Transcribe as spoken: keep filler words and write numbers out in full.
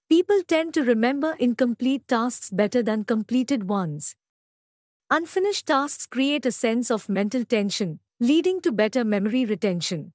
People tend to remember incomplete tasks better than completed ones. Unfinished tasks create a sense of mental tension, leading to better memory retention.